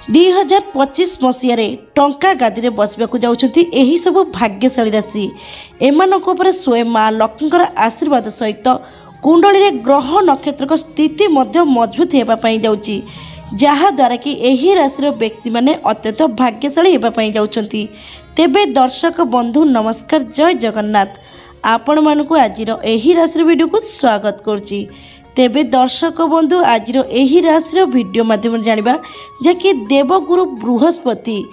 2025 मसीह टंका गादी में बसवाक जाउछंती एही सब भाग्यशाली राशि एमानक उपरे स्वयं माँ लक्ष्मीकर आशीर्वाद सहित कुंडली रे ग्रह नक्षत्र स्थिति मध्य मजबूत होगापाई जाउची जहाद्वारा कि एही राशि व्यक्ति माने अत्यंत भाग्यशाली होगापाई जाउछंती। तेबे दर्शक बंधु नमस्कार, जय जगन्नाथ। आपण मानकु आजिर एही राशि वीडियो को स्वागत करची। तेबे दर्शक बंधु आजिर एही राशि वीडियो माध्यम जानिबा जि देवगुरु बृहस्पति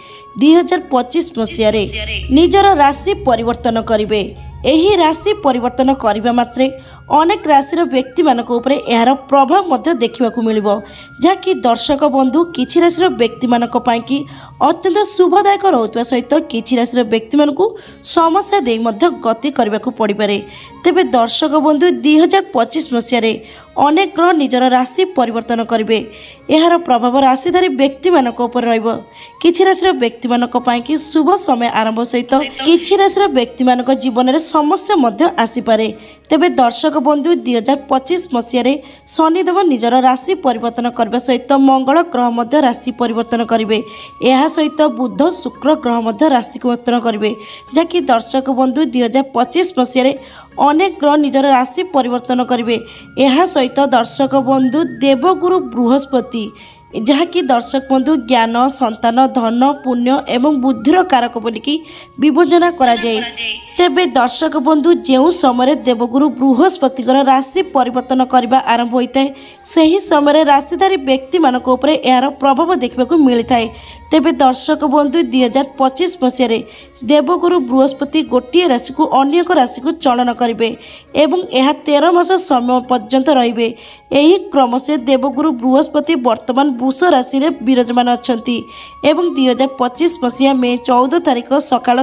2025 मसीह निजर राशि परिवर्तन करिवे। एही राशि परिवर्तन करने मात्रे अनेक राशि व्यक्ति मानक उपरे यार प्रभाव मध्य देखा मिलिबो, जहाँकि दर्शक बंधु किछि राशि व्यक्ति मानक पई कि अत्यंत शुभदायक रहउतबा सहित किछि राशि व्यक्ति मानकु समस्या देई मध्य गति करबा को पड़ी पारे। तेबे दर्शक बंधु 2025 मसीह अनेक ग्रह निजर राशि परिवर्तन करेंगे। यार प्रभाव राशिधारी व्यक्ति मानक उपर रहिबो। किछि राशि व्यक्ति मानक पई कि शुभ समय आरंभ सहित किछि राशि व्यक्ति मानक जीवन में समस्या मध्य आसी पारे। तेबे दर्शक बंधु 2025 मसीह शनिदेव निजर राशि परिवर्तन करने सहित मंगल ग्रह मध्य राशि परिवर्तन करेंगे। यह सहित बुध शुक्र ग्रह मध्य राशि परिवर्तन करेंगे, जहाँकि दर्शक बंधु 2025 मसीह अनेक ग्रह निजर राशि परिवर्तन करेंगे। यह सहित दर्शक बंधु देवगुरु बृहस्पति जहाँकि दर्शक बंधु ज्ञान, संतान, धन, पुण्य एवं बुद्धिर कारक बोलिकी विभजना करा जाए। तेबे दर्शक बंधु जो समय देवगुरु बृहस्पति राशि परिवर्तन करने आरंभ होता है सही समय राशिधारी व्यक्ति मानक उपरे यार प्रभाव देखा मिलता है। तेबे दर्शक बंधु 2025 मसीह देवगुरु बृहस्पति गोटे राशि को अन्य एक राशि को चलन करेंगे एवं यह 13 मास समय पर्यंत रहिबे। यही क्रम से देवगुरु बृहस्पति वर्तमान वृष राशि रे विराजमान अछंती एवं 2025 मसीहा मे 14 तारिख सकाळ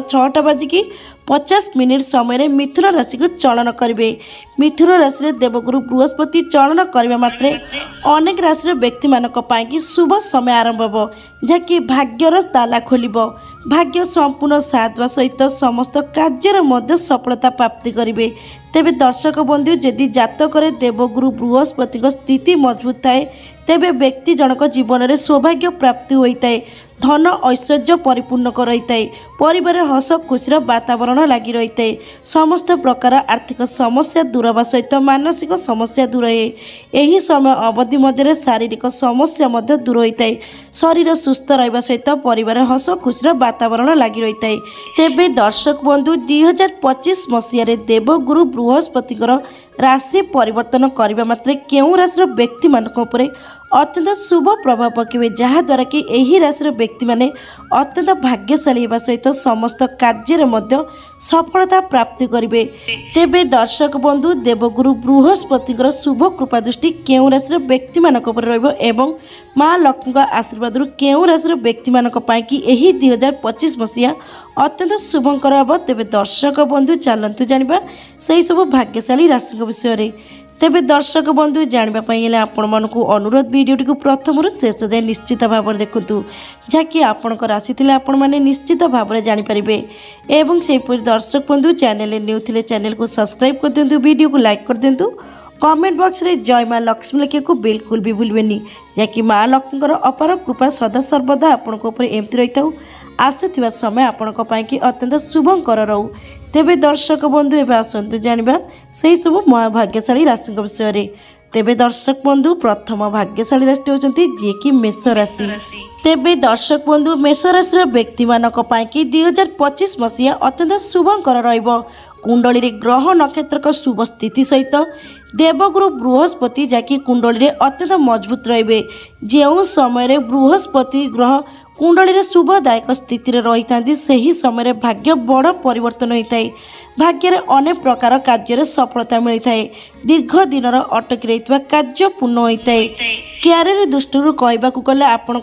6:50 समय मिथुन राशि को चलन करेंगे। मिथुन राशि देवगुरु बृहस्पति चलन करने मात्रे अनेक राशि व्यक्ति मानक पई कि शुभ समय आरंभ हो, जहाँकि भाग्यर ताला खोलिबो। भाग्य संपूर्ण साथ सहित समस्त कार्यर मध्य सफलता प्राप्ति करेंगे। तेबे दर्शक बंधु जदि जातक देवगुरु बृहस्पति स्थिति मजबूत थाए तेबे व्यक्ति जनक जीवन में सौभाग्य प्राप्ति होता है, धन ऐश्वर्य परिपूर्ण करता है, परिवार हस खुशी वातावरण लगी रहता है, समस्त प्रकार आर्थिक समस्या दूर होगा सहित मानसिक समस्या दूर है। यही समय अवधि मध्य शारीरिक समस्या मध्य दूर होता है, शरीर सुस्थ रहा सहित परिवार हस खुशी वातावरण लगी रहता है। तेबे दर्शक बंधु 2025 मसीह देवगुरु बृहस्पति राशि परिवर्तन करने मात्रे केउं राशि व्यक्ति मानक उपरे अत्यंत शुभ प्रभाव पकेबे, जहाद्वारा कि एही राशि व्यक्ति माने अत्यंत भाग्यशाली होगा सहित समस्त कार्य मध्य सफलता प्राप्ति करेंगे। तेबे दर्शक बंधु देवगुरु बृहस्पति शुभ कृपा दृष्टि केउं राशि व्यक्ति मानक उपर रहिबो एवं माँ लक्ष्मी आशीर्वाद केउं राशि व्यक्ति मानक पई कि एही 2025 मसीहा अत्यंत शुभंकर हम। तेबे दर्शक बंधु चलतु जानिबा सही सब भाग्यशाली राशि विषय रे। तेबे दर्शक बंधु जानापी आपण मानक अनुरोध वीडियोटी को प्रथम शेष जाए निश्चित भाव में देखु, जहाँकि आपण राशि थे आपण मैंने निश्चित भाव में जानीपारे। एवं सेपरी दर्शक बंधु चैनल न्यू थे चैनल को सब्सक्राइब कर दिंतु, वीडियो को लाइक कर दिंतु, कमेंट बॉक्स रे जय माँ लक्ष्मी लिखे को बिल्कुल भी भूलबेनी, जहाँकि माँ लक्ष्मी अपार कृपा सदा सर्वदा आपण एमती रही था आसुवा समय आपण कि अत्यंत शुभंकर रहू। तेबे दर्शक बंधु एवं आसतु जानिबा सही सब महाभाग्यशाली राशि विषय रे। तेबे दर्शक बंधु प्रथम भाग्यशाली राशि होचंती जे कि मेष राशि। तेबे दर्शक बंधु मेष राशि व्यक्ति मानक पई कि 2025 मसीहा अत्यंत शुभंकर रहिबो। कुंडली रे ग्रह नक्षत्र शुभ स्थिति सहित देवगुरु बृहस्पति जहाँकि कुंडली रे अत्यंत मजबूत रहिबे। जो समय बृहस्पति ग्रह कुंडली रे शुभदायक स्थिति रही था सही समय भाग्य बड़ परिवर्तन होता है। भाग्य रे अनेक प्रकार कार्य सफलता मिलता है, दीर्घ दिन अटकी रही कार्य पूर्ण होता है। क्यारियर दृष्टि कहवाक गले आपण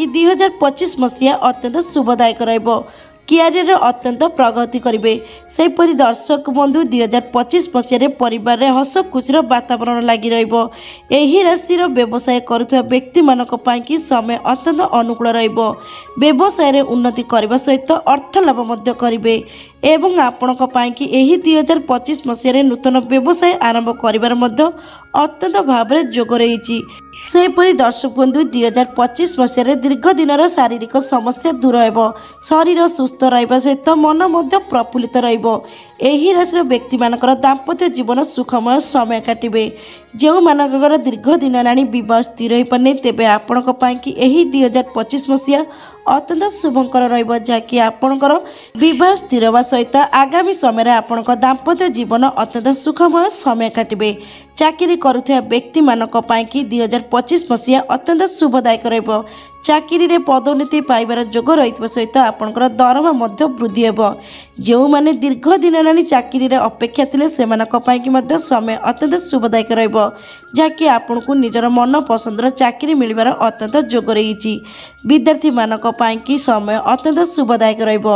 2025 मसीहा अत्यंत शुभदायक रहिबो। क्यारियर अत्यंत प्रगति करेंगे। सेपरी दर्शक बंधु 2025 मसीह परिवार में हस खुशी वातावरण लगी रही राशि व्यवसाय करुवा व्यक्ति मानक पई कि समय अत्यंत अनुकूल व्यवसाय उन्नति करने सहित अर्थ लाभ करेंगे। एवं आपणक पाइकी एही 2025 मसीह नूतन व्यवसाय आरंभ करिवार मध्य अत्यंत भाव जोग रही। सेपरी दर्शक बंधु 2025 मसीह दीर्घ दिन शारीरिक समस्या दूर हो, शरीर सुस्थ रहा सहित मन मध्य प्रफुल्लित रही राशि व्यक्ति मानकर दाम्पत्य जीवन सुखमय समय काटे। जो मानकर दीर्घ दिन हेलाणी बह स्थिर हो पारे तेज आपण 2025 मसीहा अत्यंत शुभंकर रही आपणकर बह स्थिर होगा सहित आगामी समय आपण दाम्पत्य जीवन अत्यंत सुखमय समय काटे। चाकरी करुवा व्यक्ति मानक 2025 मसीहा अत्यंत शुभदायक रहिबो। चाकरी रे पदोन्नति पाइबार जोग रही सहित आपणकर दरमा मध्य वृद्धि हो। जो माने दीर्घ दिन हेलाणी चाकरी रे अपेक्षा थिले सेमानक पाइकी मध्य समय अत्यंत शुभदायक रहिबो, जहाँकि आपनको निजर मन पसंदर चाकरी मिलिबार अत्यंत जोग रही। विद्यार्थी मानक पाइकी समय अत्यंत शुभदायक रहिबो।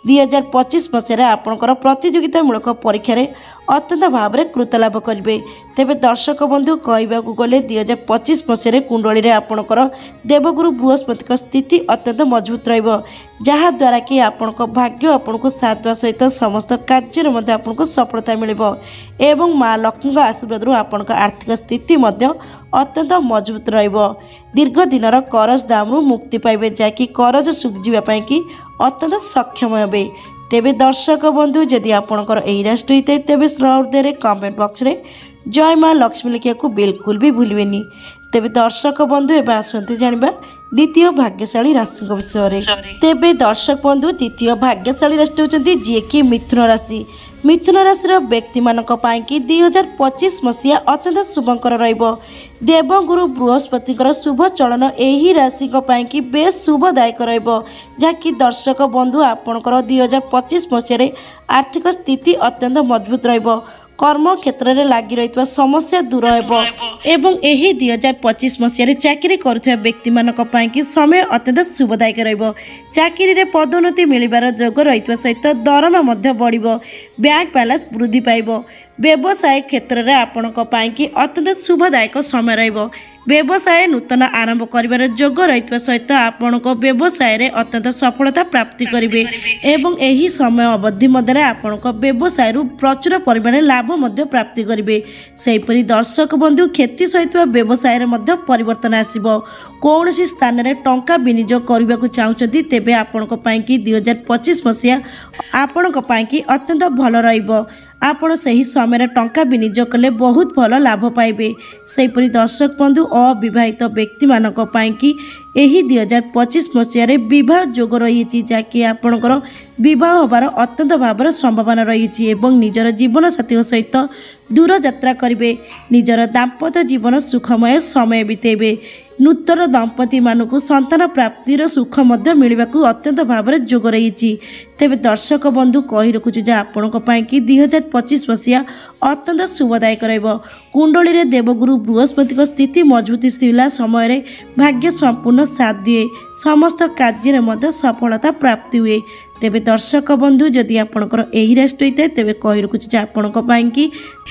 2025 मसीह आपणकर प्रतियोगितामूलक परीक्षा रे अत्यंत भाव में कृतलाभ करेंगे। तेबे दर्शक बंधु कहवाक गले 2025 मसीह कुंडली रे आपणकर देवगुरु बृहस्पति स्थिति अत्यंत मजबूत रहिबो, जहाद्वारा कि आपणक भाग्य आपनको साथ देवा सहित समस्त कार्य में आपको सफलता मिलिबो एवं माँ लक्ष्मी आशीर्वाद आपणक आर्थिक स्थिति मध्य अत्यंत मजबूत रहिबो। दीर्घ दिनर करज दामरू मुक्ति पाइबे, जहाँकि करज सुखिजापी कि अत्यंत सक्षम हे। तेबे दर्शक बंधु जदि आपणकर एही राशि होता है तेबे हृदय कमेंट बॉक्स रे जय माँ लक्ष्मी लिखा बिल्कुल भी भूलिबेनी। तेबे दर्शक बंधु एबे आसंतु जानिबा द्वितीय भाग्यशाली राशि विषय में। तेबे दर्शक बंधु द्वितीय भाग्यशाली राशि होचंती जे कि मिथुन राशि। मिथुन राशि व्यक्ति मानक पाइकी 2025 मसीहा अत्यंत शुभंकर रहिबो। देवगुरु बृहस्पति शुभ चलन एही राशि पाइकी बेस शुभदायक रहिबो, जहाँकि दर्शक बंधु आपणकर 2025 मसीह आर्थिक स्थिति अत्यंत मजबूत रहिबो। कर्म क्षेत्र में लगी रही समस्या दूर हो एवं यही 2025 मसीह चाकरी करुवा व्यक्ति मानक पाइकी समय अत्यंत शुभदायक रहिबो। चाकरी रे पदोन्नति मिलिबार जोग रही सहित दरमा मध्य बढ़िबो, बैंक बैलेंस वृद्धि पाइबो। व्यवसाय क्षेत्र में आपणक पाइकी अत्यंत शुभदायक समय रहिबो। व्यवसाय नूतन आरंभ करिबार जोग रही सहित आपणक व्यवसाय रे अत्यंत सफलता प्राप्ति करिवे एवं एही समय अवधि मध्य आपणक व्यवसाय प्रचुर परिमाण लाभ मध्य प्राप्ति करिवे। सेहिपरि दर्शक बंधु क्षति सहित व्यवसाय रे मध्य परिवर्तन आसिबो। कौनसी स्थान रे टंका विनियोग करने को चाहते तेबे आपणक पाइकी 2025 मसीहा आपणक पाइकी अत्यंत भल रहिबो। आपण सही समय टंका विनियोग कले बहुत भल लाभ पाइबे। सेहिपरि दर्शक बंधु अविवाहित व्यक्ति मानक पाइकी एही 2025 मसीह विवाह जोग रही, जहाँकि आपणकर विवाह होबार अत्यंत भाव संभावना रही एवं निजर जीवन साथी सहित दूर यात्रा करेंगे। निजर दाम्पत्य जीवन सुखमय समय बितेबे। नूतन दंपति मानक संतान प्राप्तिर सुख मध्य मिलने को अत्यंत भाव में जोग रही। तेबे दर्शक बंधु कही रखुचु जे आपणक पाइकी 2025 मसीहा अत्यंत शुभदायक रहिबो। कुंडली रे देवगुरु बृहस्पति स्थिति मजबूत थिला समय भाग्य संपूर्ण साथ दिए, समस्त कार्य मध्य सफलता प्राप्ति हुए। तेबे दर्शक बंधु जदि आपणकर एही राशि होता है तेबे कही रखुचु जे आपणक पाइकी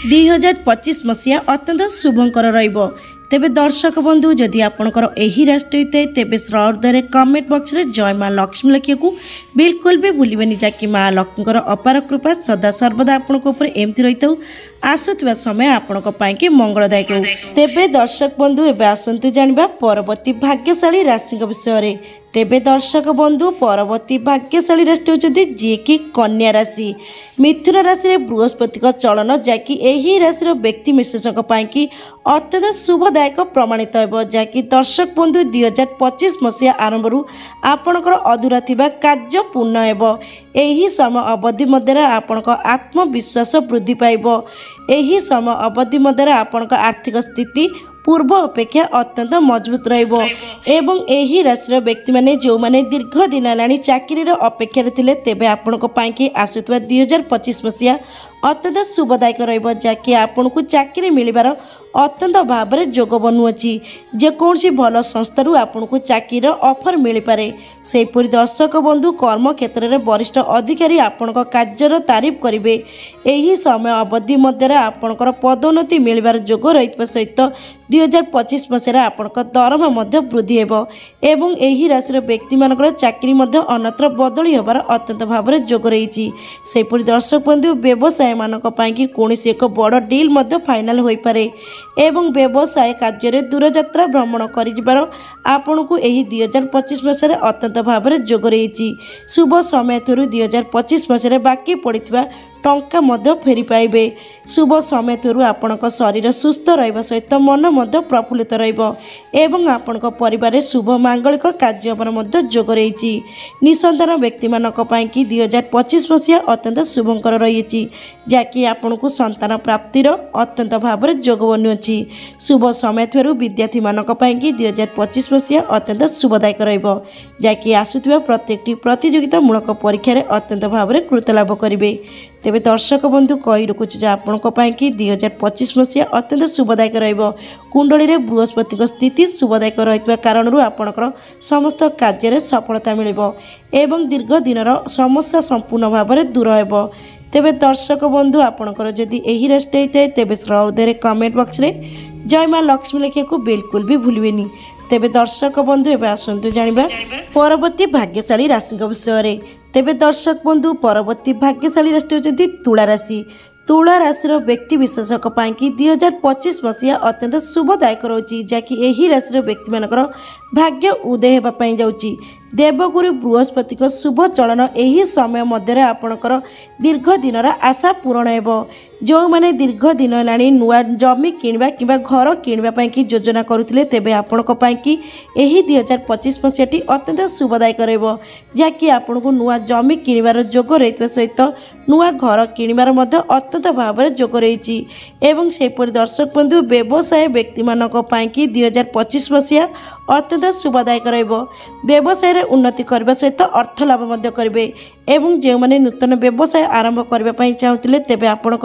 2025 मसीहा अत्यंत शुभंकर रहिबो। तेबे दर्शक बंधु जदि आपणकर एही राशि होता है तेबे हृदय कमेंट बॉक्स रे जय माँ लक्ष्मी लिखा बिल्कुल भी भूलिबेनी, जाकि माँ लक्ष्मीकर अपार कृपा सदा सर्वदा आपणक उपर एमती रही आसुवा समय आपणक पाइकी मंगलदायक हो। तेबे दर्शक बंधु एबे आसंतु जानिबा परवर्ती भाग्यशाली राशि विषय में। तेबे दर्शक बंधु परवर्ती भाग्यशाली राशि होचंती जे कि कन्या राशि। मिथुन राशि रे बृहस्पति चलन जहाँकि यही राशि व्यक्ति विशेषक पाइकी अत्यंत शुभदायक प्रमाणित हो, जहाँकि दर्शक बंधु 2025 मसीहा आरंभ आपणकर अधूरा थिबा कार्य पूर्ण हेबो। एही समय अवधि मध्य आपणक आत्मविश्वास वृद्धि पाइबो। एही समय अवधि मध्य आपणक आर्थिक स्थिति पूर्व अपेक्षा अत्यंत मजबूत रहिबो एवं एही राशि व्यक्ति माने जो माने दीर्घ दिन हेलाणी चाकरी अपेक्षा थिले तेबे आपणक पाइकी आसुवा 2025 मसीहा अत्यंत शुभदायक रहिबो, जहाँकि आपनको चाकरी मिलिबार अत्यंत भाव में जोग बनुअछि। जेकोसी भल संस्थारू आपको चाकरी ऑफर मिल पारे। सेहीपरि दर्शक बंधु कर्म क्षेत्र में वरिष्ठ अधिकारी आपण कार्यर तारीफ करेंगे। यही समय अवधि मध्य आपणकर पदोन्नति मिलबार जोग रही सहित 2025 मसीह आपंक दरमा वृद्धि हो एवं यही राशि व्यक्ति मान चाकरी अन्यत्र बदली होबार अत्यंत भाव में जोग रही। सेपरी दर्शक बंधु व्यवसाय मानक कौन एक बड़ डील फाइनाल हो पारे एवं व्यवसाय कार्य दूरयात्रा भ्रमण कर आपण को 2025 मसीह अत्यंत भाव में जोग रही। शुभ समय थ्रु 2025 मसीह बाकी पड़ता टंका फेरी पाइबे। शुभ समय थ्रु आपण शरीर सुस्थ रहा सहित मन प्रफुल्लित एवं आपण परिवार शुभ मांगलिक कार्य जोग रही। निसंतान व्यक्ति मानक 2025 मसीहा अत्यंत शुभंकर रही जहाँकि आपण को संतान प्राप्तिर अत्यंत भाव में जोग बनुअछि। शुभ समय थ्रु विद्यार्थी मानक 2025 मसीहा अत्यंत शुभदायक रहाँकि आसुवा प्रत्येक प्रतियोगितामूलक परीक्षा अत्यंत भाव में कृतलाभ करेंगे। तेबे दर्शक बंधु कही रखुच्छे आपण 2025 मसीहा अत्यंत शुभदायक कुंडली में बृहस्पति स्थिति शुभदायक रही कारण आपणकर समस्त कार्य सफलता मिलिबो एवं दीर्घ दिनर समस्या संपूर्ण भाव में दूर हो। तेबे दर्शक बंधु आपणकर जदि एही राशि होता है तेबे श्रद्धे कमेंट बॉक्स रे जय मां लक्ष्मी लिखा बिल्कुल भी भूलिबेनी। तेबे दर्शक बंधु एवं आसतु जानिबा परवर्ती भाग्यशाली राशि विषय में। तेबे दर्शक बंधु परवर्ती भाग्यशाली राशि होती तुला राशि। तुला राशि व्यक्ति विशेषक 2025 मसीहा अत्यंत शुभदायक रही जहाँकि यही राशि व्यक्ति मानकर भाग्य उदय होगापाई जाऊँगी। देवगुरु बृहस्पति शुभ चलन यही समय मध्य आपणकर दीर्घ दिनर आशा पूरण हो। जो मैंने दीर्घ दिन है नुआ जमी किणवा कि घर किणवाई की योजना करुले तेबे आपण यही 2025 मसीहाटी अत्यंत शुभदायक रहाँकि आपण को नुआ जमी किणवार जोग रही सहित नुआ घर किणवार अत्यंत भाव में जोग रही। एवं सेपरी दर्शक बंधु व्यवसाय व्यक्ति मानक 2025 मसीहा अत्यंत शुभदायक व्यवसाय उन्नति करने सहित अर्थ लाभ करेंगे। एवं जो मैंने नूतन व्यवसाय आरंभ करने चाहूले तेबे आपण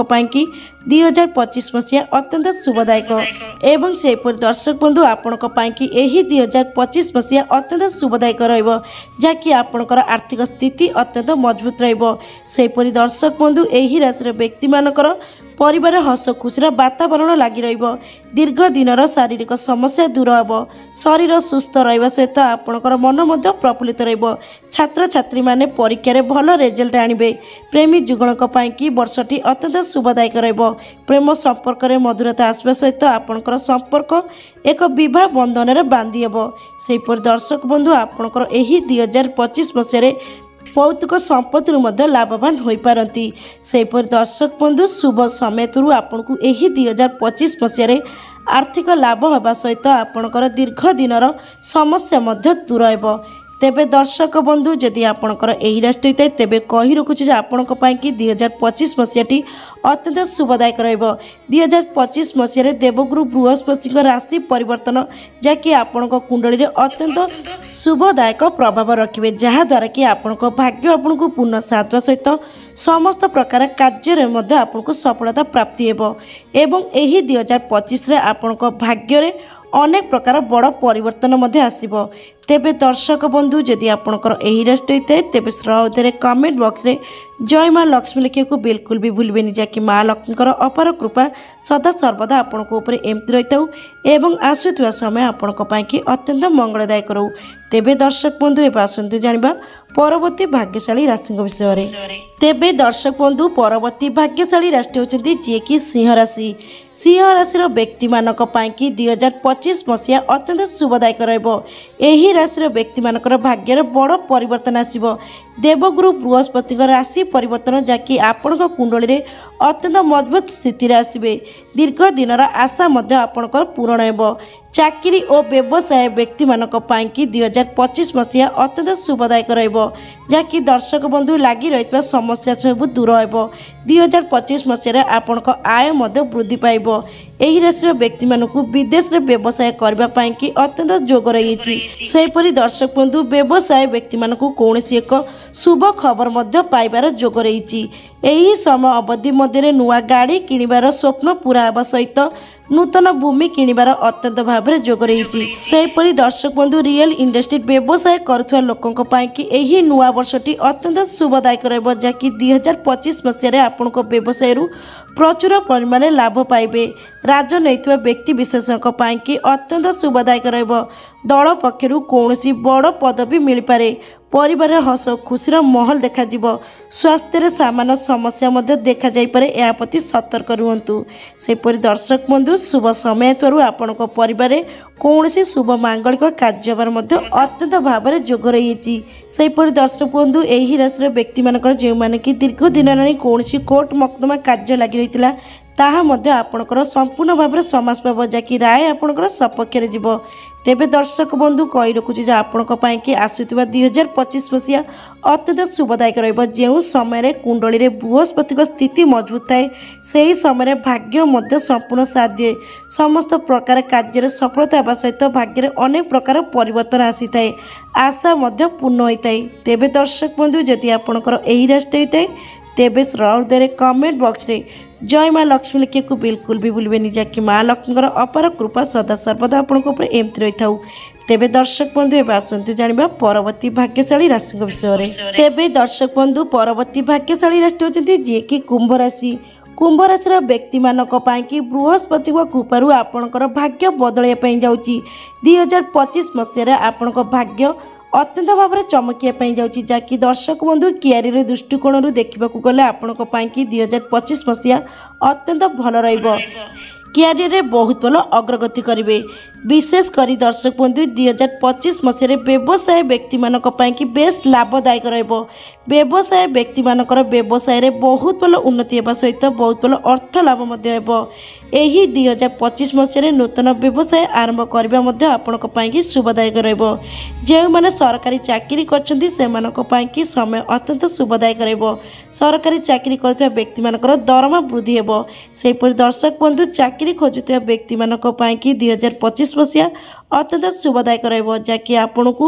2025 मसीहा अत्यंत शुभदायक एवं सेपरी दर्शक बंधु आपण यही 2025 मसीहा अत्यंत शुभदायक जहाँकि आपणकर आर्थिक स्थिति अत्यंत मजबूत रहीपरी दर्शक बंधु यही राशि व्यक्ति मानकर परिवार हस खुशी वातावरण लगी दीर्घ दिनर शारीरिक समस्या दूर हो। शरीर सुस्थ रहा सहित आपणकर मन प्रफुल्लित छात्र छात्री माने परीक्षा भल रिजल्ट आणबे। प्रेमी जुगणक वर्षटी अत्यंत शुभदायक प्रेम संपर्क में मधुरता आसवा सहित आपणकर संपर्क एक विवाह बंधन में बांधि हेब। सेपरि दर्शक बंधु आपणकर यही 2025 मसीह भौतिक संपत्ति लाभवान हो पारती। सेपरि दर्शक बंधु शुभ समय थ्रु आपन को यही 2025 मसीह आर्थिक लाभ होगा सहित आपणकर दीर्घ दिनर समस्या दूर हो। तेबे दर्शक बंधु जदि आपणकर यही राशि होता है तेबे कही रखुच्छे आपण 2025 मसीहाटी अत्यंत शुभदायक 2025 मसीह देवगुरु बृहस्पति राशि परिवर्तन जहाँकि आपण कुंडली में अत्यंत शुभदायक प्रभाव रखिए जहाँद्वारा कि आपण भाग्य आपन को पूर्ण साथ सहित समस्त प्रकार कार्य आपन सफलता प्राप्ति हो। एवं यही 2025 आपण भाग्य अनेक प्रकार बड़ परिवर्तन आसिबो। तेबे दर्शक बंधु जदि आपणकर यही राशि होता है तेबे श्रद्धे कमेंट बॉक्स रे जय मां लक्ष्मी लिखा बिल्कुल भी भूलिबेनी जहाँकि मां लक्ष्मीकर अपार कृपा सदा सर्वदा आपण एमती रही था एवं आसुवा समय आपण अत्यंत मंगलदायक रहू। तेबे दर्शक बंधु एवं आसतु जानिबा परवर्ती भाग्यशाली राशि विषय में। तेबे दर्शक बंधु परवर्ती भाग्यशाली राशि होती जी कि सिंह राशि। सिंह राशि व्यक्ति मानक 2025 मसीहा अत्यंत शुभदायक यही राशि व्यक्ति मानकर भाग्य बड़ परिवर्तन आसिबो। देवगुरु बृहस्पति राशि परिवर्तन जहाँकि आपण कुंडली में अत्यंत मजबूत स्थिति आसबे। दीर्घ दिनर आशा आपणकर पूरण हो। चाकरी और व्यवसाय व्यक्ति मानक 2025 मसीहा अत्यंत शुभदायक जहाँकि दर्शक बंधु लगी रही समस्या सब दूर हो। 2025 मसीह आपण आय वृद्धि पाइब। यही राशि व्यक्ति मानक विदेश में व्यवसाय करने अत्यंत जोग रही। सेपरि दर्शक बंधु व्यवसाय व्यक्ति मानक कौन एक शुभ खबर पाइबार जोग रही। ଏହି ସମୟ ଅବଧି ମଧ୍ୟରେ ନୂଆ ଗାଡ଼ି କିଣିବାର ସ୍ୱପ୍ନ ପୂରା ହେବା ସହିତ ନୂତନ ଭୂମି କିଣିବାର ଅତ୍ୟନ୍ତ ଭାବରେ ଯୋଗ ରହିଛି। ସେହିପରି ଦର୍ଶକ ବନ୍ଧୁ ରିଏଲ ଇଣ୍ଡଷ୍ଟ୍ରି ବ୍ୟବସାୟ କରୁଥିବା ଲୋକଙ୍କ ପାଇଁ କି ଏହି ନୂଆ ବର୍ଷଟି ଅତ୍ୟନ୍ତ ଶୁଭଦାୟକ ରହିବ, ଯାହାକି 2025 ମସିହାରେ ଆପଣଙ୍କ ବ୍ୟବସାୟରୁ ପ୍ରଚୁର ପରିମାଣରେ ଲାଭ ପାଇବେ। ରାଜନୈତିକ ବ୍ୟକ୍ତି ବିଶେଷଙ୍କ ପାଇଁ କି ଅତ୍ୟନ୍ତ ଶୁଭଦାୟକ ରହିବ। ଦଳ ପକ୍ଷରୁ କୌଣସି ବଡ଼ ପଦବୀ ମିଳିପାରେ। ପରିବାରରେ ହସ ଖୁସିର ମାହୋଲ ଦେଖାଯିବ। ସ୍ୱାସ୍ଥ୍ୟରେ ସାମାନ୍ୟ ସମସ୍ୟା ମଧ୍ୟ ଦେଖାଯାଇପାରେ, ଏହା ପ୍ରତି ସତର୍କ ରୁହନ୍ତୁ। ସେହିପରି ଦର୍ଶକ ବନ୍ଧୁ ଶୁଭ ସମୟ ଥିବାରୁ ଆପଣଙ୍କ ପରିବାରରେ କୌଣସି ଶୁଭ ମାଙ୍ଗଳିକ କାର୍ଯ୍ୟବାର ମଧ୍ୟ ଅତ୍ୟନ୍ତ ଭାବରେ ଯୋଗ ରହିଛି। ସେହିପରି ଦର୍ଶକ ବନ୍ଧୁ ଏହି ରାଶିର ବ୍ୟକ୍ତିମାନଙ୍କର ଯେଉଁମାନେ କି ଦୀର୍ଘ ଦିନ ହେଲାଣି କୌଣସି କୋର୍ଟ ମକଦ୍ଦମା କାର୍ଯ୍ୟ ଲାଗି ରହିଥିଲା, ତାହା ମଧ୍ୟ ଆପଣଙ୍କର ସମ୍ପୂର୍ଣ୍ଣ ଭାବରେ ସମାଜ ପାଇବ, ଯାହାକି ରାୟ ଆପଣଙ୍କର ସପକ୍ଷରେ ଯିବ। ତେବେ ଦର୍ଶକ ବନ୍ଧୁ କହି ରଖୁଛି ଯେ ଆପଣଙ୍କ ପାଇଁ କି ଆସୁଥିବା 2025 ମସିହା ଅତ୍ୟନ୍ତ ଶୁଭଦାୟକ ରହିବ। ଯେଉଁ ସମୟରେ କୁଣ୍ଡଳୀରେ ବୃହସ୍ପତିଙ୍କ ସ୍ଥିତି ମଜବୁତ ଥାଏ, ସେହି ସମୟରେ ଭାଗ୍ୟ ମଧ୍ୟ ସମ୍ପୂର୍ଣ୍ଣ ସାଥ ଦିଏ। ସମସ୍ତ ପ୍ରକାର କାର୍ଯ୍ୟରେ ସଫଳତା ହେବା ସହିତ ଭାଗ୍ୟରେ ଅନେକ ପ୍ରକାର ପରିବର୍ତ୍ତନ ଆସିଥାଏ, ଆଶା ମଧ୍ୟ ପୂର୍ଣ୍ଣ ହୋଇଥାଏ। ତେବେ ଦର୍ଶକ ବନ୍ଧୁ ଯଦି ଆପଣଙ୍କର ଏହି ରାଶିଟି ହୋଇଥାଏ, ତେବେ ହୃଦୟରେ କମେଣ୍ଟ ବକ୍ସରେ ଜୟ ମା ଲକ୍ଷ୍ମୀ ଲେଖିବାକୁ ବିଲକୁଲ ବି ଭୁଲିବେନି, ଯାହାକି ମା ଲକ୍ଷ୍ମୀଙ୍କର ଅପାର କୃପା ସଦା ସର୍ବଦା ଆପଣଙ୍କ ଉପରେ ଏମିତି ରହିଥାଉ। ତେବେ ଦର୍ଶକ ବନ୍ଧୁ ଏବେ ଆସନ୍ତୁ ଜାଣିବା ପରବର୍ତ୍ତୀ ଭାଗ୍ୟଶାଳୀ ରାଶିଙ୍କ ବିଷୟରେ। ତେବେ ଦର୍ଶକ ବନ୍ଧୁ ପରବର୍ତ୍ତୀ ଭାଗ୍ୟଶାଳୀ ରାଶି ହେଉଛନ୍ତି ଯିଏକି କୁମ୍ଭ ରାଶି। କୁମ୍ଭ ରାଶିର ବ୍ୟକ୍ତିମାନଙ୍କ ପାଇଁ କି ବୃହସ୍ପତିଙ୍କ କୃପାରୁ ଆପଣଙ୍କର ଭାଗ୍ୟ ବଦଳାଇବା ପାଇଁ ଯାଉଛି। 2025 ମସିହାରେ ଆପଣଙ୍କ ଭାଗ୍ୟ ଅତ୍ୟନ୍ତ ଭାବରେ ଚମକିବା ପାଇଁ ଯାଉଛି, ଯାହାକି ଦର୍ଶକ ବନ୍ଧୁ କ୍ୟାରିୟର ଦୃଷ୍ଟିକୋଣରୁ ଦେଖିବାକୁ ଗଲେ ଆପଣଙ୍କ ପାଇଁ କି 2025 ମସିହା ଅତ୍ୟନ୍ତ ଭଲ ରହିବ। କ୍ୟାରିୟରରେ ବହୁତ ଭଲ ଅଗ୍ରଗତି କରିବେ। ବିଶେଷ କରି ଦର୍ଶକ ବନ୍ଧୁ 2025 ମସିହାରେ ବ୍ୟବସାୟ ବ୍ୟକ୍ତିମାନଙ୍କ ପାଇଁ କି ବେଶ ଲାଭଦାୟକ ରହିବ। ବ୍ୟବସାୟ ବ୍ୟକ୍ତିମାନଙ୍କର ବ୍ୟବସାୟରେ ବହୁତ ଭଲ ଉନ୍ନତି ହେବା ସହିତ ବହୁତ ଭଲ ଅର୍ଥ ଲାଭ ମଧ୍ୟ ହେବ। ଏହି 2025 ମସିହାରେ ନୂତନ ବ୍ୟବସାୟ ଆରମ୍ଭ କରିବା ମଧ୍ୟ ଆପଣଙ୍କ ପାଇଁ କି ଶୁଭଦାୟକ ରହିବ। ଯେଉଁମାନେ ସରକାରୀ ଚାକିରି କରିଛନ୍ତି ସେମାନଙ୍କ ପାଇଁ କି ସମୟ ଅତ୍ୟନ୍ତ ଶୁଭଦାୟକ ରହିବ। ସରକାରୀ ଚାକିରି କରୁଥିବା ବ୍ୟକ୍ତିମାନଙ୍କର ଦରମା ବୃଦ୍ଧି ହେବ। ସେହିପରି ଦର୍ଶକ ବନ୍ଧୁ ଚାକିରି ଖୋଜୁଥିବା ବ୍ୟକ୍ତିମାନଙ୍କ ପାଇଁ କି 2025 ମସିହା ଅତ୍ୟନ୍ତ ଶୁଭଦାୟକ ରହିବ, ଯାହାକି ଆପଣଙ୍କୁ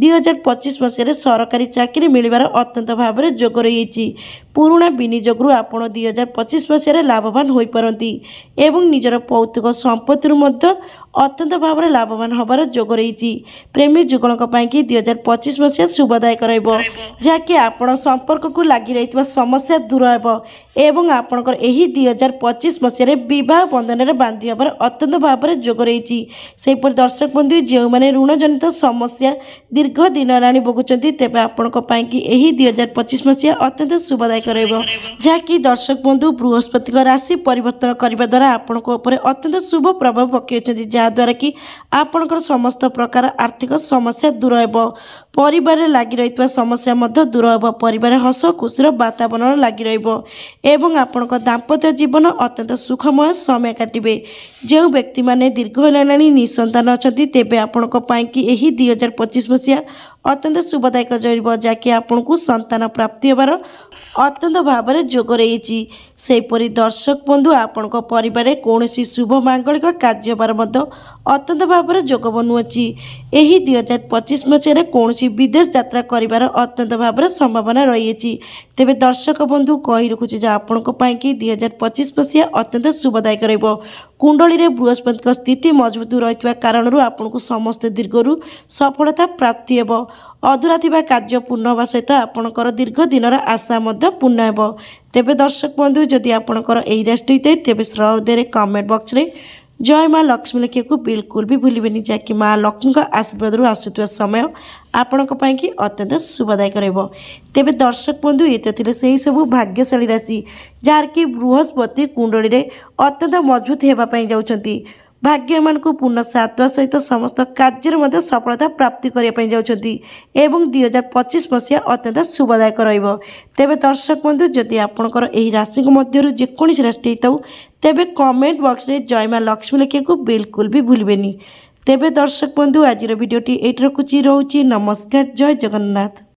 2025 ମସିହାରେ ସରକାରୀ ଚାକିରି ମିଳିବାର ଅତ୍ୟନ୍ତ ଭାବରେ ଯୋଗ ରହିଛି। ପୁରୁଣା ବିନିଯୋଗରୁ ଆପଣ 2025 ମସିହାରେ ଲାଭବାନ ହୋଇପାରନ୍ତି ଏବଂ ନିଜର ପୈତୃକ ସମ୍ପତ୍ତିରୁ ମଧ୍ୟ ଅତ୍ୟନ୍ତ ଭାବରେ ଲାଭବାନ ହେବାର ଯୋଗ ରହିଛି। ପ୍ରେମୀ ଯୁଗଳଙ୍କ ପାଇଁ କି 2025 ମସିହା ଶୁଭଦାୟକ ରହିବ, ଯାହାକି ଆପଣ ସମ୍ପର୍କକୁ ଲାଗି ରହିଥିବା ସମସ୍ୟା ଦୂର ହେବ ଏବଂ ଆପଣଙ୍କର ଏହି 2025 ମସିହାରେ ବିବାହ ବନ୍ଧନରେ ବାନ୍ଧି ହେବାର ଅତ୍ୟନ୍ତ ଭାବରେ ଯୋଗ ରହିଛି। ସେହିପରି ଦର୍ଶକ ବନ୍ଧୁ ଯେଉଁମାନେ ଋଣଜନିତ ସମସ୍ୟା ଦୀର୍ଘ ଦିନ ହେଲାଣି ଭୋଗୁଛନ୍ତି, ତେବେ ଆପଣଙ୍କ ପାଇଁ କି ଏହି 2025 ମସିହା ଅତ୍ୟନ୍ତ ଶୁଭଦାୟକ ରହିବ, ଯାହାକି ଦର୍ଶକ ବନ୍ଧୁ ବୃହସ୍ପତିଙ୍କ ରାଶି ପରିବର୍ତ୍ତନ କରିବା ଦ୍ୱାରା ଆପଣଙ୍କ ଉପରେ ଅତ୍ୟନ୍ତ ଶୁଭ ପ୍ରଭାବ ପକାଇଛନ୍ତି, ଯାହାଦ୍ୱାରା କି ଆପଣଙ୍କର ସମସ୍ତ ପ୍ରକାର ଆର୍ଥିକ ସମସ୍ୟା ଦୂର ହେବ। ପରିବାରରେ ଲାଗି ରହିଥିବା ସମସ୍ୟା ମଧ୍ୟ ଦୂର ହେବ। ପରିବାରରେ ହସ ଖୁସିର ବାତାବରଣ ଲାଗି ରହିବ ଏବଂ ଆପଣଙ୍କ ଦାମ୍ପତ୍ୟ ଜୀବନ ଅତ୍ୟନ୍ତ ସୁଖମୟ ସମୟ କାଟିବେ। ଯେଉଁ ବ୍ୟକ୍ତିମାନେ ଦୀର୍ଘ ହେଲାଣି ନିଃସନ୍ତାନ ଅଛନ୍ତି, ତେବେ ଆପଣଙ୍କ ପାଇଁ କି ଏହି 2025 ମସିହା ଅତ୍ୟନ୍ତ ଶୁଭଦାୟକ ରହିବ, ଯାହାକି ଆପଣଙ୍କୁ ସନ୍ତାନ ପ୍ରାପ୍ତି ହେବାର ଅତ୍ୟନ୍ତ ଭାବରେ ଯୋଗ ରହିଛି। ସେହିପରି ଦର୍ଶକ ବନ୍ଧୁ ଆପଣଙ୍କ ପରିବାରରେ କୌଣସି ଶୁଭ ମାଙ୍ଗଳିକ କାର୍ଯ୍ୟବାର ମଧ୍ୟ ଅତ୍ୟନ୍ତ ଭାବରେ ଯୋଗ ବନୁଅଛି। ଏହି 2025 ମସିହାରେ କୌଣସି ବିଦେଶ ଯାତ୍ରା କରିବାର ଅତ୍ୟନ୍ତ ଭାବରେ ସମ୍ଭାବନା ରହିଛି। ତେବେ ଦର୍ଶକ ବନ୍ଧୁ କହି ରଖୁଛି ଯେ ଆପଣଙ୍କ ପାଇଁ କି 2025 ମସିହା ଅତ୍ୟନ୍ତ ଶୁଭଦାୟକ ରହିବ। କୁଣ୍ଡଳୀରେ ବୃହସ୍ପତିଙ୍କ ସ୍ଥିତି ମଜବୁତ ରହିଥିବା କାରଣରୁ ଆପଣଙ୍କୁ ସମସ୍ତ ଦୀର୍ଘରୁ ସଫଳତା ପ୍ରାପ୍ତି ହେବ। ଅଧୁରା ଥିବା କାର୍ଯ୍ୟ ପୂର୍ଣ୍ଣ ହେବା ସହିତ ଆପଣଙ୍କର ଦୀର୍ଘ ଦିନର ଆଶା ମଧ୍ୟ ପୂର୍ଣ୍ଣ ହେବ। ତେବେ ଦର୍ଶକ ବନ୍ଧୁ ଯଦି ଆପଣଙ୍କର ଏହି ରାଶିଟି ହୋଇଥାଏ, ତେବେ ହୃଦୟରେ କମେଣ୍ଟ ବକ୍ସରେ ଜୟ ମା ଲକ୍ଷ୍ମୀ ଲେଖିବାକୁ ବିଲକୁଲ ବି ଭୁଲିବେନି, ଯାହାକି ମା ଲକ୍ଷ୍ମୀଙ୍କ ଆଶୀର୍ବାଦରୁ ଆସୁଥିବା ସମୟ ଆପଣଙ୍କ ପାଇଁ କି ଅତ୍ୟନ୍ତ ଶୁଭଦାୟକ ରହିବ। ତେବେ ଦର୍ଶକ ବନ୍ଧୁ ଏତ ଥିଲେ ସେହି ସବୁ ଭାଗ୍ୟଶାଳୀ ରାଶି ଯାହାର କି ବୃହସ୍ପତି କୁଣ୍ଡଳୀରେ ଅତ୍ୟନ୍ତ ମଜବୁତ ହେବା ପାଇଁ ଯାଉଛନ୍ତି। ଭାଗ୍ୟ ଏମାନଙ୍କୁ ପୂର୍ଣ୍ଣ ସାଥ ଦେବା ସହିତ ସମସ୍ତ କାର୍ଯ୍ୟରେ ମଧ୍ୟ ସଫଳତା ପ୍ରାପ୍ତି କରିବା ପାଇଁ ଯାଉଛନ୍ତି ଏବଂ 2025 ମସିହା ଅତ୍ୟନ୍ତ ଶୁଭଦାୟକ ରହିବ। ତେବେ ଦର୍ଶକ ବନ୍ଧୁ ଯଦି ଆପଣଙ୍କର ଏହି ରାଶିଙ୍କ ମଧ୍ୟରୁ ଯେକୌଣସି ରାଶିଟି ହେଇଥାଉ, ତେବେ କମେଣ୍ଟ ବକ୍ସରେ ଜୟ ମା ଲକ୍ଷ୍ମୀ ଲେଖିବାକୁ ବିଲକୁଲ ବି ଭୁଲିବେନି। ତେବେ ଦର୍ଶକ ବନ୍ଧୁ ଆଜିର ଭିଡ଼ିଓଟି ଏଇଠି ରଖୁଛି। ରହୁଛି ନମସ୍କାର, ଜୟ ଜଗନ୍ନାଥ।